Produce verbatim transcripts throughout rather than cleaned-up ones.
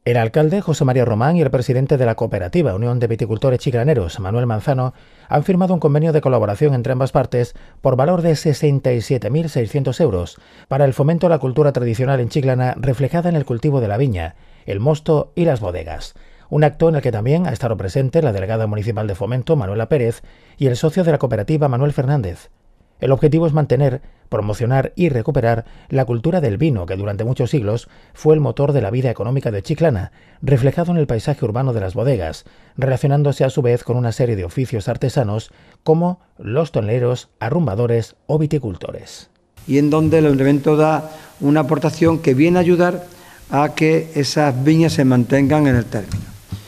El alcalde José María Román y el presidente de la cooperativa Unión de Viticultores Chiclaneros, Manuel Manzano, han firmado un convenio de colaboración entre ambas partes por valor de sesenta y siete mil seiscientos euros para el fomento de la cultura tradicional en Chiclana reflejada en el cultivo de la viña, el mosto y las bodegas. Un acto en el que también ha estado presente la delegada municipal de Fomento, Manuela Pérez, y el socio de la cooperativa, Manuel Fernández. El objetivo es mantener, promocionar y recuperar la cultura del vino que durante muchos siglos fue el motor de la vida económica de Chiclana, reflejado en el paisaje urbano de las bodegas, relacionándose a su vez con una serie de oficios artesanos como los toneleros, arrumbadores o viticultores. Y en donde el evento da una aportación que viene a ayudar a que esas viñas se mantengan en el término.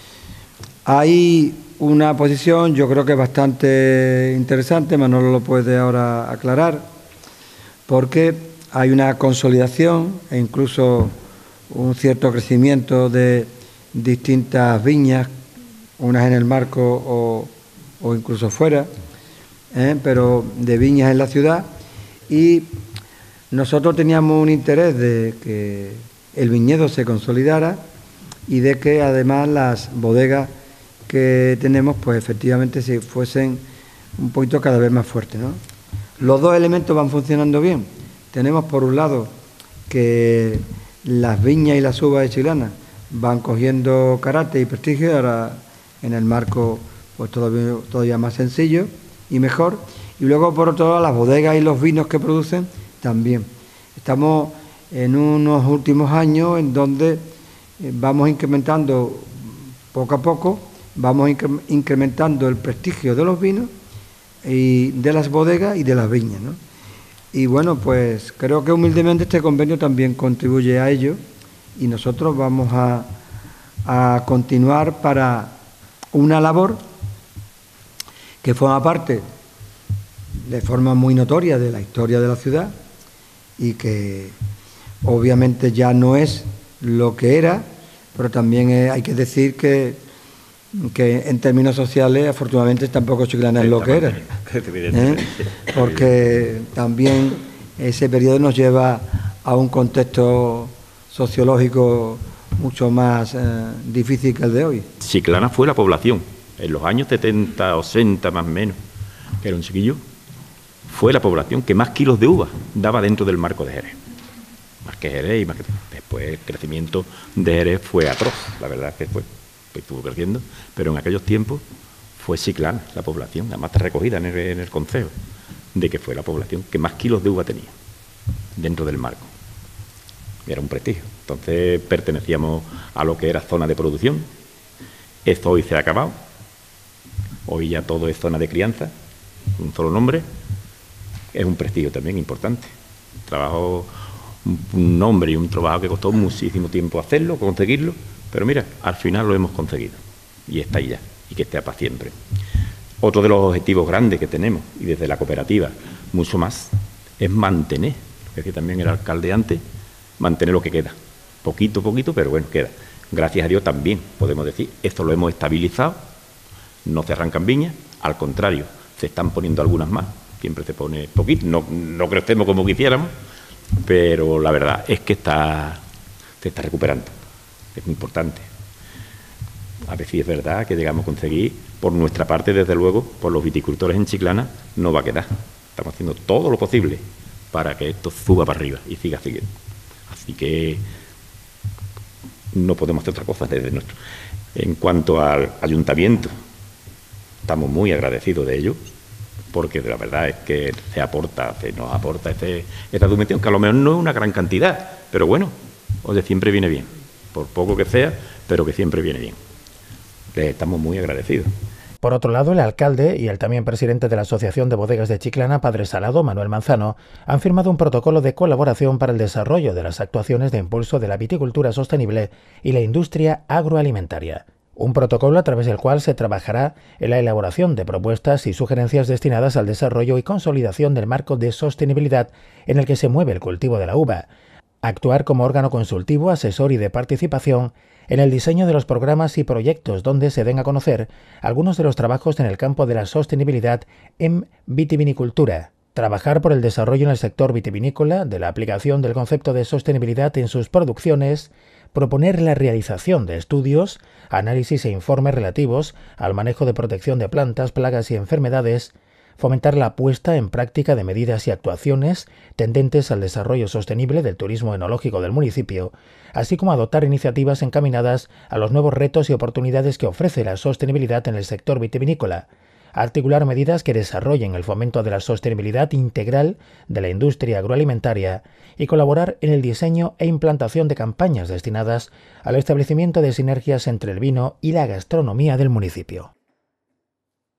Hay una posición, yo creo que bastante interesante, Manolo lo puede ahora aclarar, porque hay una consolidación e incluso un cierto crecimiento de distintas viñas, unas en el marco o, o incluso fuera, ¿eh? pero de viñas en la ciudad, y nosotros teníamos un interés de que el viñedo se consolidara y de que además las bodegas que tenemos, pues efectivamente si fuesen un poquito cada vez más fuertes, ¿no? Los dos elementos van funcionando bien. Tenemos por un lado que las viñas y las uvas de Chiclana van cogiendo carácter y prestigio, ahora en el marco pues todavía, todavía más sencillo y mejor. Y luego por otro lado las bodegas y los vinos que producen también. Estamos en unos últimos años en donde vamos incrementando poco a poco, vamos incrementando el prestigio de los vinos y de las bodegas y de las viñas, ¿no? Y bueno, pues creo que humildemente este convenio también contribuye a ello y nosotros vamos a, a continuar para una labor que forma parte de forma muy notoria de la historia de la ciudad y que obviamente ya no es lo que era, pero también es, hay que decir que que en términos sociales afortunadamente tampoco Chiclana es lo que era, ¿eh? Porque también ese periodo nos lleva a un contexto sociológico mucho más eh, difícil que el de hoy. Chiclana fue la población, en los años setenta, ochenta más o menos, que era un chiquillo, fue la población que más kilos de uva daba dentro del marco de Jerez. Más que Jerez y más que... Después el crecimiento de Jerez fue atroz, la verdad que fue. Pues estuvo creciendo, pero en aquellos tiempos fue Chiclana la población, además está recogida en el, en el concejo, de que fue la población que más kilos de uva tenía dentro del marco. Era un prestigio. Entonces pertenecíamos a lo que era zona de producción. Esto hoy se ha acabado. Hoy ya todo es zona de crianza, un solo nombre. Es un prestigio también importante. Trabajo, un nombre y un trabajo que costó muchísimo tiempo hacerlo, conseguirlo. Pero mira, al final lo hemos conseguido y está ahí ya, y que esté para siempre. Otro de los objetivos grandes que tenemos, y desde la cooperativa mucho más, es mantener, lo que decía también el alcalde antes, mantener lo que queda. Poquito, poquito, pero bueno, queda. Gracias a Dios también, podemos decir, esto lo hemos estabilizado, no se arrancan viñas, al contrario, se están poniendo algunas más, siempre se pone poquito, no, no crecemos como quisiéramos, pero la verdad es que está, se está recuperando. Es muy importante. A ver si es verdad que llegamos a conseguir, por nuestra parte, desde luego, por los viticultores en Chiclana, no va a quedar. Estamos haciendo todo lo posible para que esto suba para arriba y siga siguiendo. Así que no podemos hacer otra cosa desde nuestro. En cuanto al ayuntamiento, estamos muy agradecidos de ello, porque la verdad es que se aporta, se nos aporta ese, esa dimensión, que a lo mejor no es una gran cantidad, pero bueno, oye, siempre viene bien. Por poco que sea, pero que siempre viene bien. Les estamos muy agradecidos. Por otro lado, el alcalde y el también presidente de la Asociación de Bodegas de Chiclana, Padre Salado, Manuel Manzano, han firmado un protocolo de colaboración para el desarrollo de las actuaciones de impulso de la viticultura sostenible y la industria agroalimentaria. Un protocolo a través del cual se trabajará en la elaboración de propuestas y sugerencias destinadas al desarrollo y consolidación del marco de sostenibilidad en el que se mueve el cultivo de la uva, actuar como órgano consultivo, asesor y de participación en el diseño de los programas y proyectos donde se den a conocer algunos de los trabajos en el campo de la sostenibilidad en vitivinicultura. Trabajar por el desarrollo en el sector vitivinícola de la aplicación del concepto de sostenibilidad en sus producciones, proponer la realización de estudios, análisis e informes relativos al manejo de protección de plantas, plagas y enfermedades, fomentar la puesta en práctica de medidas y actuaciones tendentes al desarrollo sostenible del turismo enológico del municipio, así como adoptar iniciativas encaminadas a los nuevos retos y oportunidades que ofrece la sostenibilidad en el sector vitivinícola, articular medidas que desarrollen el fomento de la sostenibilidad integral de la industria agroalimentaria y colaborar en el diseño e implantación de campañas destinadas al establecimiento de sinergias entre el vino y la gastronomía del municipio.